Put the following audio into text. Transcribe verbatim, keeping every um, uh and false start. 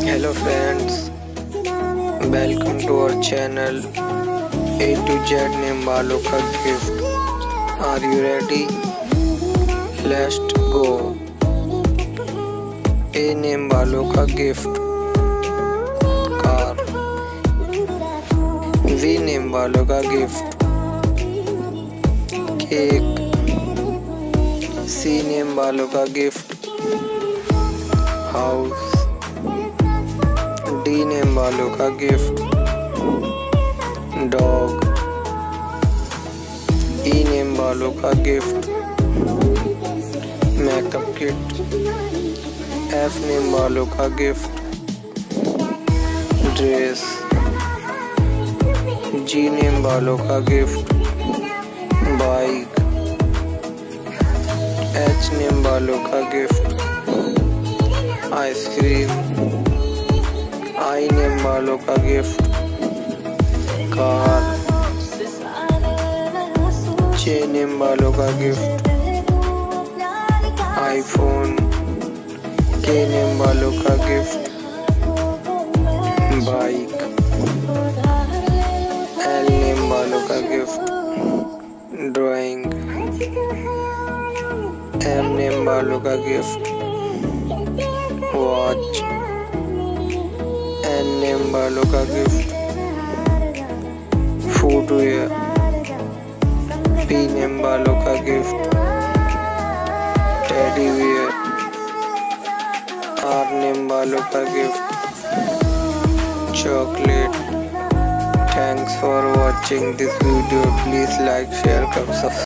Hello friends, welcome to our channel A to Z name वालों का gift. Are you ready? Let's go। A name वालों का gift car. V name वालों का gift cake. C name वालों का gift house. D name वालों का गिफ्ट डॉग। ई नेम वालों का gift makeup kit. F name वालों का गिफ्ट ड्रेस। जी नेम वालों का गिफ्ट बाइक। एच नेम वालों का गिफ्ट आइसक्रीम। आई नेम वालों का गिफ्ट कार। जे नेम वालों का गिफ्ट आईफोन। के नेम वालों का गिफ्ट बाइक। एल नेम वालों का गिफ्ट ड्राइंग। एम नेम वालों का गिफ्ट वॉच। एन नेम वालों का गिफ्ट फुटवेयर। पी नेम वालों का gift teddy bear. R name वालों का gift chocolate. Thanks for watching this video. Please like share कर सब्सक्राइब।